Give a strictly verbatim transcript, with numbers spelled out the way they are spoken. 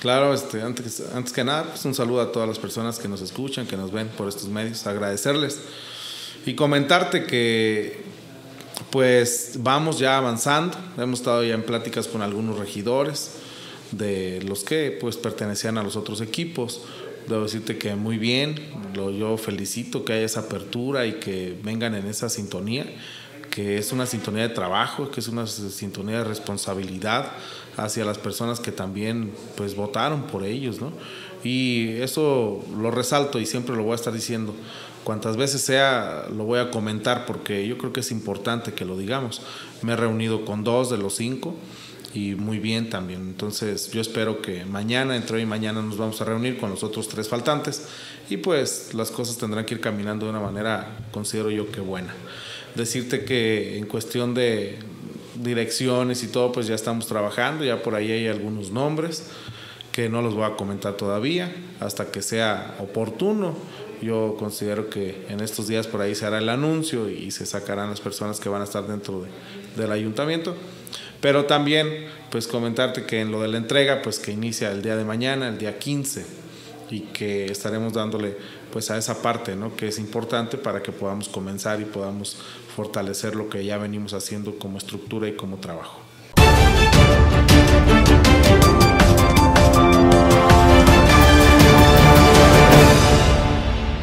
Claro, este, antes, antes que nada, pues un saludo a todas las personas que nos escuchan, que nos ven por estos medios, agradecerles y comentarte que pues vamos ya avanzando. Hemos estado ya en pláticas con algunos regidores de los que pues pertenecían a los otros equipos. Debo decirte que muy bien, lo, yo felicito que haya esa apertura y que vengan en esa sintonía, que es una sintonía de trabajo, que es una sintonía de responsabilidad hacia las personas que también pues votaron por ellos, ¿no? Y eso lo resalto y siempre lo voy a estar diciendo. Cuantas veces sea, lo voy a comentar porque yo creo que es importante que lo digamos. Me he reunido con dos de los cinco y muy bien también. Entonces yo espero que mañana, entre hoy y mañana, nos vamos a reunir con los otros tres faltantes y pues las cosas tendrán que ir caminando de una manera, considero yo, que buena. Decirte que en cuestión de direcciones y todo, pues ya estamos trabajando, ya por ahí hay algunos nombres que no los voy a comentar todavía hasta que sea oportuno. Yo considero que en estos días por ahí se hará el anuncio y se sacarán las personas que van a estar dentro de, del ayuntamiento. Pero también pues comentarte que en lo de la entrega, pues que inicia el día de mañana, el día quince, y que estaremos dándole pues a esa parte, ¿no?, que es importante para que podamos comenzar y podamos fortalecer lo que ya venimos haciendo como estructura y como trabajo.